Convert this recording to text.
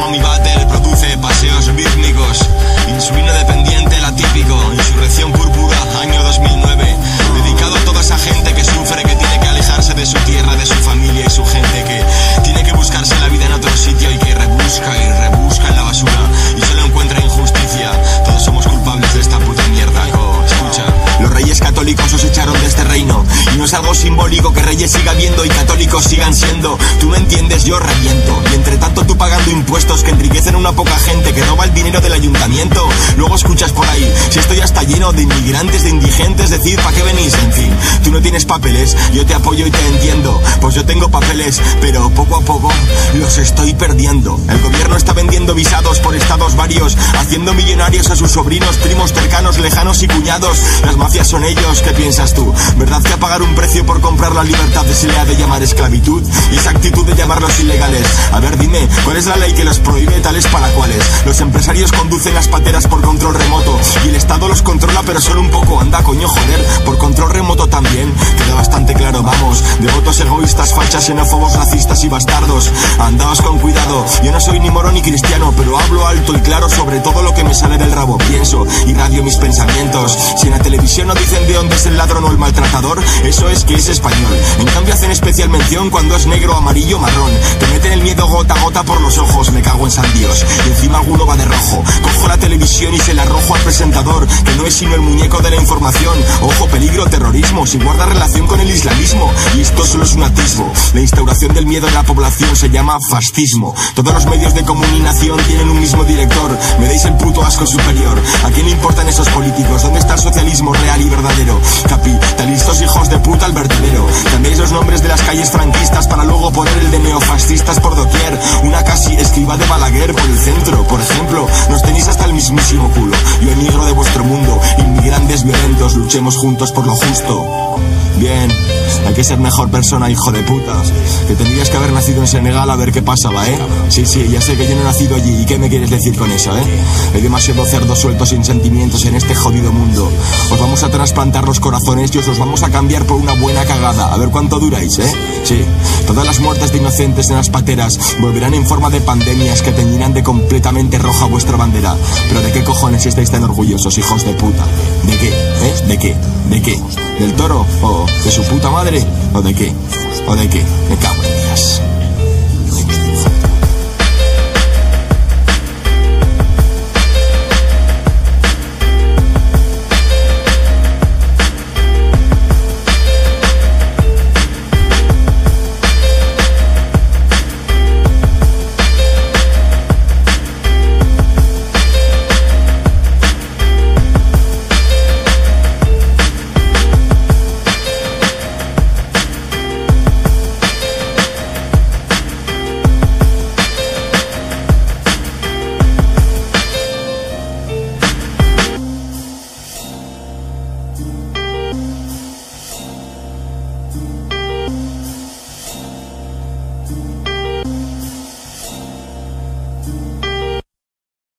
Mommy Battle produce paseos rítmicos. Insulino dependiente, la típico. Insurrección púrpura, año 2009. Dedicado a toda esa gente que sufre, que tiene que alejarse de su tierra, de su familia y su gente, que tiene que buscarse la vida en otro sitio y que rebusca y rebusca en la basura y solo encuentra injusticia. Todos somos culpables de esta puta mierda. Escucha. Los reyes católicos os echaron de este reino y no es algo simbólico que reyes siga habiendo y católicos sigan siendo. Tú no entiendes, yo reviento. Y entre tanto tú pagando impuestos que enriquecen a una poca gente que roba el dinero del ayuntamiento. Luego escuchas por ahí, si esto ya está lleno de inmigrantes, de indigentes, decid, ¿para qué venís? En fin, tú no tienes papeles, yo te apoyo y te entiendo. Pues yo tengo papeles, pero poco a poco los estoy perdiendo. El gobierno está vendiendo visados por estados varios, haciendo millonarios a sus sobrinos, primos cercanos, lejanos y cuñados. Las mafias son ellos, ¿qué piensas tú? ¿Verdad que a pagar un precio por comprar la libertad se le ha de llamar esclavitud? Y esa actitud de llamarlos ilegales. A ver, dime, ¿cuál es la ley que los prohíbe, tales para cuáles? Los empresarios conducen las pateras por control remoto y el Estado los controla, pero solo un poco. Anda, coño, joder, por control remoto también. Queda bastante claro, vamos, devotos egoístas, fachas, xenófobos, racistas y bastardos. Andaos con cuidado, yo no soy ni moro ni cristiano, pero hablo alto y claro sobre todo lo que me sale del rabo. Pienso y radio mis pensamientos. Si en la televisión no dicen de dónde es el ladrón o el maltratador, eso es que es español. En cambio hacen especial mención cuando es negro, amarillo, marrón. Te meten el miedo gota a gota por los ojos, me cago en San Dios. Y encima alguno va de rojo. Cojo la televisión y se la arrojo al presentador, que no es sino el muñeco de la información. Ojo, peligro, terrorismo, si guarda relación con el islamismo. Y esto solo es un atisbo. La instauración del miedo en la población se llama fascismo. Todos los medios de comunicación tienen un mismo director. Me dais el puto asco superior. ¿A quién le importan esos políticos? ¿Dónde está el socialismo real y verdadero? Capitalistas hijos de puta al vertedero. Cambiáis los nombres de las calles franquistas para luego poner el de neofascistas por doquier. Una casi escriba de Balaguer por el centro, por ejemplo. Nos tenéis hasta el mismísimo culo. Yo emigro de vuestro mundo. Inmigrantes violentos, luchemos juntos por lo justo. Bien, hay que ser mejor persona, hijo de puta. Que tendrías que haber nacido en Senegal a ver qué pasaba, ¿eh? Sí, ya sé que yo no he nacido allí. ¿Y qué me quieres decir con eso, eh? Hay demasiado cerdo suelto sin sentimientos en este jodido mundo. Os vamos a trasplantar los corazones y os los vamos a cambiar por una buena cagada. A ver cuánto duráis, ¿eh? Sí, todas las muertes de inocentes en las pateras volverán en forma de pandemias que teñirán de completamente roja vuestra bandera. Pero ¿de qué cojones estáis tan orgullosos, hijos de puta? ¿De qué? ¿Eh? ¿De qué? ¿De qué? ¿Del toro? ¿O de su puta madre? ¿O de qué? ¿O de qué? Me cago en Dios.